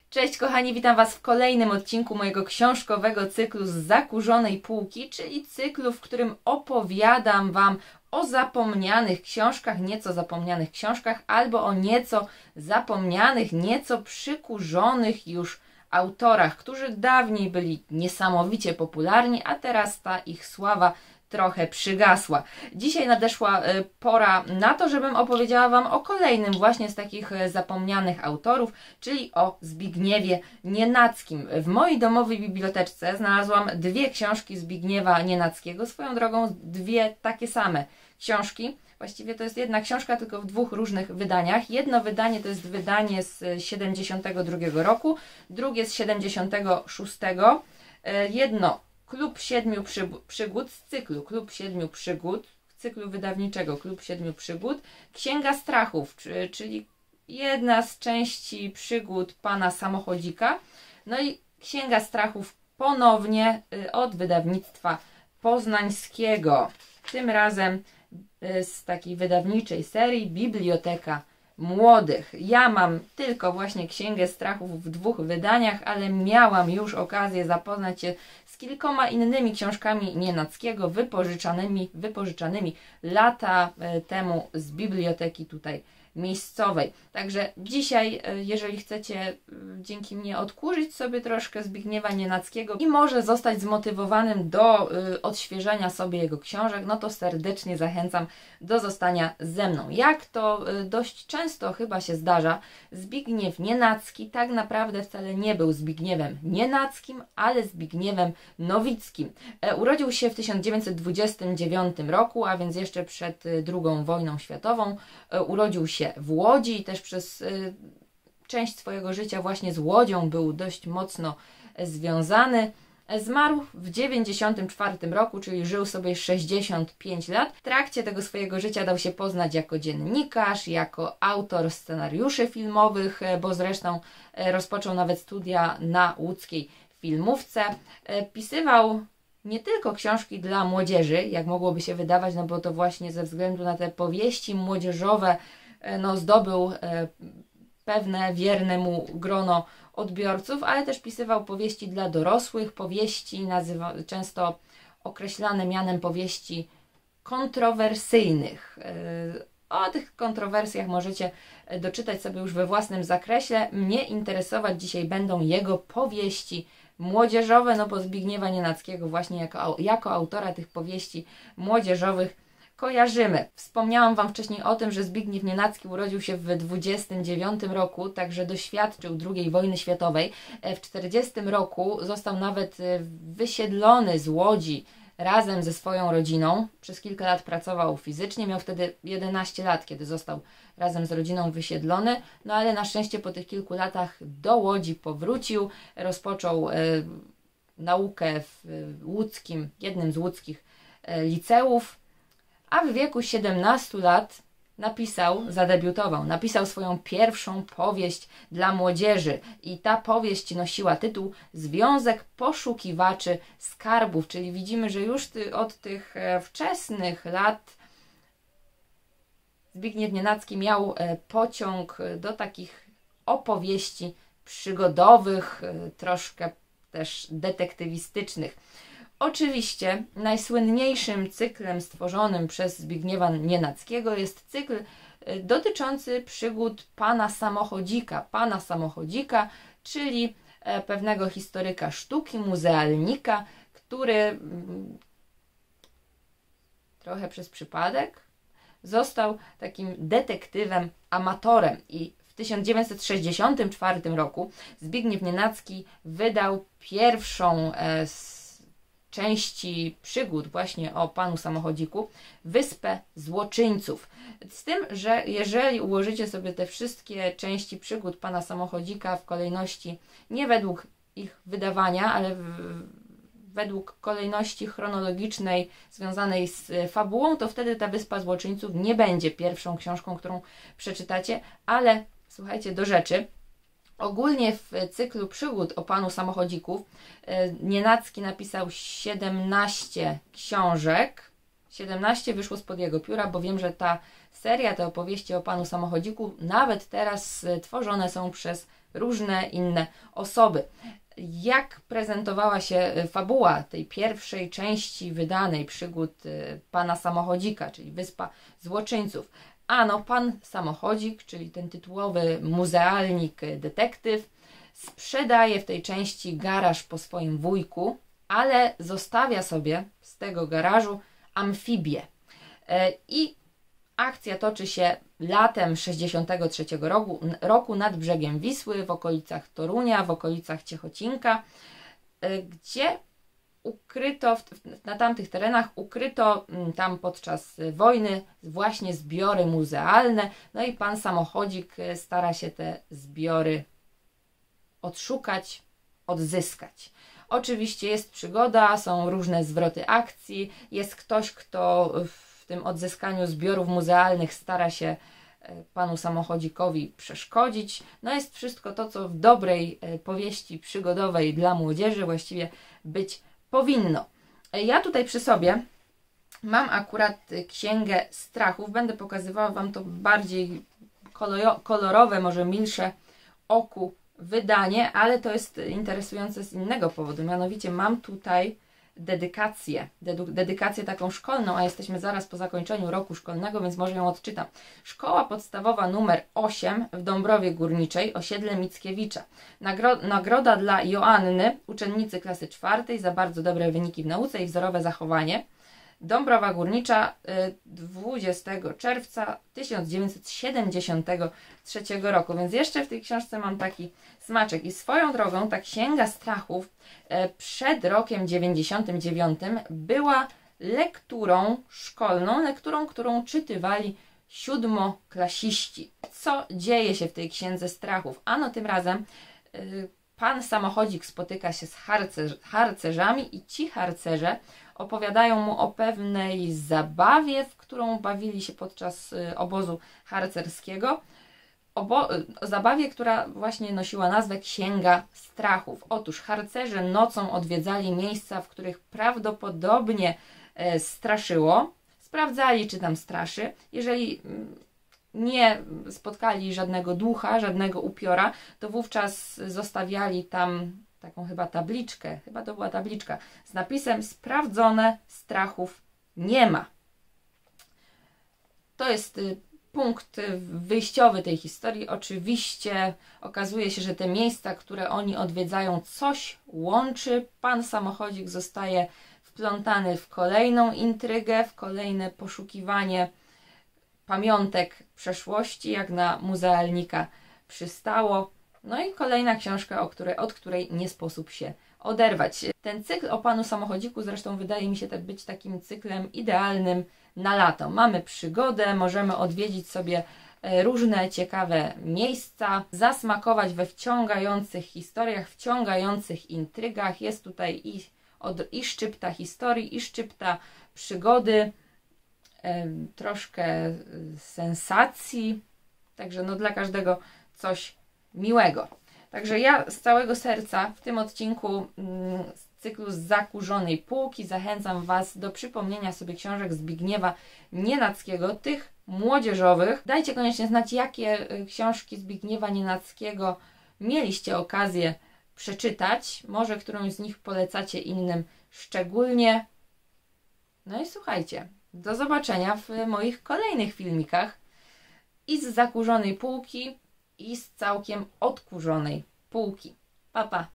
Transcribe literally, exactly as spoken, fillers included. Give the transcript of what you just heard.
Cześć kochani, witam Was w kolejnym odcinku mojego książkowego cyklu z zakurzonej półki, czyli cyklu, w którym opowiadam Wam o zapomnianych książkach, nieco zapomnianych książkach, albo o nieco zapomnianych, nieco przykurzonych już autorach, którzy dawniej byli niesamowicie popularni, a teraz ta ich sława trochę przygasła. Dzisiaj nadeszła pora na to, żebym opowiedziała Wam o kolejnym właśnie z takich zapomnianych autorów, czyli o Zbigniewie Nienackim. W mojej domowej biblioteczce znalazłam dwie książki Zbigniewa Nienackiego, swoją drogą dwie takie same książki. Właściwie to jest jedna książka, tylko w dwóch różnych wydaniach. Jedno wydanie to jest wydanie z siedemdziesiątego drugiego roku, drugie z siedemdziesiątego szóstego. Jedno Klub Siedmiu Przygód z cyklu Klub Siedmiu Przygód, cyklu wydawniczego Klub Siedmiu Przygód, Księga Strachów, czyli jedna z części przygód pana Samochodzika. No i Księga Strachów ponownie od wydawnictwa poznańskiego. Tym razem z takiej wydawniczej serii Biblioteka Młodych. Ja mam tylko właśnie Księgę Strachów w dwóch wydaniach, ale miałam już okazję zapoznać się z kilkoma innymi książkami Nienackiego, wypożyczanymi, wypożyczanymi lata temu z biblioteki tutaj miejscowej. Także dzisiaj, jeżeli chcecie dzięki mnie odkurzyć sobie troszkę Zbigniewa Nienackiego i może zostać zmotywowanym do y, odświeżenia sobie jego książek, no to serdecznie zachęcam do zostania ze mną. Jak to y, dość często chyba się zdarza, Zbigniew Nienacki tak naprawdę wcale nie był Zbigniewem Nienackim, ale Zbigniewem Nowickim. E, urodził się w tysiąc dziewięćset dwudziestym dziewiątym roku, a więc jeszcze przed y, drugą wojną światową. E, urodził się w Łodzi i też przez y, część swojego życia właśnie z Łodzią był dość mocno związany. Zmarł w dziewięćdziesiątym czwartym roku, czyli żył sobie sześćdziesiąt pięć lat. W trakcie tego swojego życia dał się poznać jako dziennikarz, jako autor scenariuszy filmowych, bo zresztą rozpoczął nawet studia na łódzkiej filmówce. Pisywał nie tylko książki dla młodzieży, jak mogłoby się wydawać, no bo to właśnie ze względu na te powieści młodzieżowe no, zdobył e, pewne wierne mu grono odbiorców, ale też pisywał powieści dla dorosłych, powieści nazywa, często określane mianem powieści kontrowersyjnych. E, o tych kontrowersjach możecie doczytać sobie już we własnym zakresie. Mnie interesować dzisiaj będą jego powieści młodzieżowe, no bo Zbigniewa Nienackiego właśnie jako, jako autora tych powieści młodzieżowych kojarzymy. Wspomniałam Wam wcześniej o tym, że Zbigniew Nienacki urodził się w dwudziestym dziewiątym roku, także doświadczył drugiej wojny światowej. W czterdziestym roku został nawet wysiedlony z Łodzi razem ze swoją rodziną. Przez kilka lat pracował fizycznie, miał wtedy jedenaście lat, kiedy został razem z rodziną wysiedlony, no ale na szczęście po tych kilku latach do Łodzi powrócił, rozpoczął e, naukę w łódzkim, jednym z łódzkich e, liceów, a w wieku siedemnastu lat napisał, zadebiutował, napisał swoją pierwszą powieść dla młodzieży i ta powieść nosiła tytuł Związek Poszukiwaczy Skarbów, czyli widzimy, że już ty, od tych e, wczesnych lat Zbigniew Nienacki miał e, pociąg do takich opowieści przygodowych, e, troszkę też detektywistycznych. Oczywiście najsłynniejszym cyklem stworzonym przez Zbigniewa Nienackiego jest cykl dotyczący przygód pana Samochodzika. Pana Samochodzika, czyli pewnego historyka sztuki, muzealnika, który trochę przez przypadek został takim detektywem amatorem i w tysiąc dziewięćset sześćdziesiątym czwartym roku Zbigniew Nienacki wydał pierwszą e, części przygód właśnie o panu Samochodziku, Wyspę Złoczyńców. Z tym, że jeżeli ułożycie sobie te wszystkie części przygód pana Samochodzika w kolejności nie według ich wydawania, ale w, według kolejności chronologicznej związanej z fabułą, to wtedy ta Wyspa Złoczyńców nie będzie pierwszą książką, którą przeczytacie, ale słuchajcie, do rzeczy. Ogólnie w cyklu przygód o panu Samochodziku Nienacki napisał siedemnaście książek. siedemnaście wyszło spod jego pióra, bo wiem, że ta seria, te opowieści o panu samochodziku nawet teraz tworzone są przez różne inne osoby. Jak prezentowała się fabuła tej pierwszej części wydanej przygód pana samochodzika, czyli Wyspa Złoczyńców? Ano, pan samochodzik, czyli ten tytułowy muzealnik, detektyw, sprzedaje w tej części garaż po swoim wujku, ale zostawia sobie z tego garażu amfibię. I akcja toczy się latem sześćdziesiątego trzeciego roku, roku nad brzegiem Wisły, w okolicach Torunia, w okolicach Ciechocinka, gdzie ukryto, na tamtych terenach ukryto tam podczas wojny właśnie zbiory muzealne, no i pan samochodzik stara się te zbiory odszukać, odzyskać. Oczywiście jest przygoda, są różne zwroty akcji, jest ktoś, kto w tym odzyskaniu zbiorów muzealnych stara się panu samochodzikowi przeszkodzić. No jest wszystko to, co w dobrej powieści przygodowej dla młodzieży właściwie być powinno. Ja tutaj przy sobie mam akurat Księgę Strachów. Będę pokazywała Wam to bardziej kolorowe, może milsze oku wydanie, ale to jest interesujące z innego powodu. Mianowicie mam tutaj dedykację, dedykację taką szkolną, a jesteśmy zaraz po zakończeniu roku szkolnego, więc może ją odczytam. Szkoła podstawowa numer osiem w Dąbrowie Górniczej, osiedle Mickiewicza. Nagro nagroda dla Joanny, uczennicy klasy czwartej za bardzo dobre wyniki w nauce i wzorowe zachowanie. Dąbrowa Górnicza, dwudziestego czerwca tysiąc dziewięćset siedemdziesiątego trzeciego roku. Więc jeszcze w tej książce mam taki smaczek. I swoją drogą ta Księga Strachów przed rokiem dziewięćdziesiątym dziewiątym była lekturą szkolną, lekturą, którą czytywali siódmoklasiści. Co dzieje się w tej Księdze Strachów? Ano tym razem y, pan samochodzik spotyka się z harcerz, harcerzami i ci harcerze opowiadają mu o pewnej zabawie, w którą bawili się podczas y, obozu harcerskiego. Obo y, zabawie, która właśnie nosiła nazwę Księga Strachów. Otóż harcerze nocą odwiedzali miejsca, w których prawdopodobnie y, straszyło. Sprawdzali, czy tam straszy. Jeżeli y, nie spotkali żadnego ducha, żadnego upiora, to wówczas zostawiali tam taką chyba tabliczkę, chyba to była tabliczka z napisem sprawdzone, strachów nie ma. To jest y, punkt wyjściowy tej historii. Oczywiście okazuje się, że te miejsca, które oni odwiedzają, coś łączy. Pan samochodzik zostaje wplątany w kolejną intrygę, w kolejne poszukiwanie pamiątek przeszłości, jak na muzealnika przystało. No i kolejna książka, o której, od której nie sposób się oderwać. Ten cykl o panu samochodziku zresztą wydaje mi się tak być takim cyklem idealnym na lato. Mamy przygodę, możemy odwiedzić sobie różne ciekawe miejsca, zasmakować we wciągających historiach, wciągających intrygach. Jest tutaj i, od, i szczypta historii, i szczypta przygody, e, troszkę sensacji, także no dla każdego coś miłego. Także ja z całego serca w tym odcinku mm, z cyklu z Zakurzonej Półki zachęcam Was do przypomnienia sobie książek Zbigniewa Nienackiego, tych młodzieżowych. Dajcie koniecznie znać, jakie y, książki Zbigniewa Nienackiego mieliście okazję przeczytać. Może którąś z nich polecacie innym szczególnie. No i słuchajcie, do zobaczenia w moich kolejnych filmikach i z Zakurzonej Półki, i z całkiem odkurzonej półki. Pa, pa!